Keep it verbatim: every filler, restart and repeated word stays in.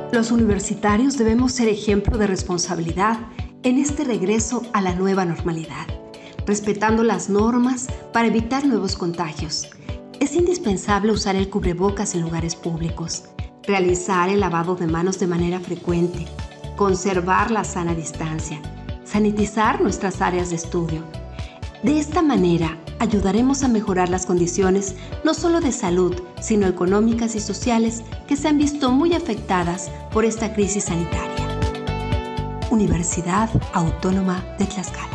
Los universitarios debemos ser ejemplo de responsabilidad en este regreso a la nueva normalidad, respetando las normas para evitar nuevos contagios. Es indispensable usar el cubrebocas en lugares públicos, realizar el lavado de manos de manera frecuente, conservar la sana distancia, sanitizar nuestras áreas de estudio. De esta manera, ayudaremos a mejorar las condiciones no solo de salud, sino económicas y sociales que se han visto muy afectadas por esta crisis sanitaria. Universidad Autónoma de Tlaxcala.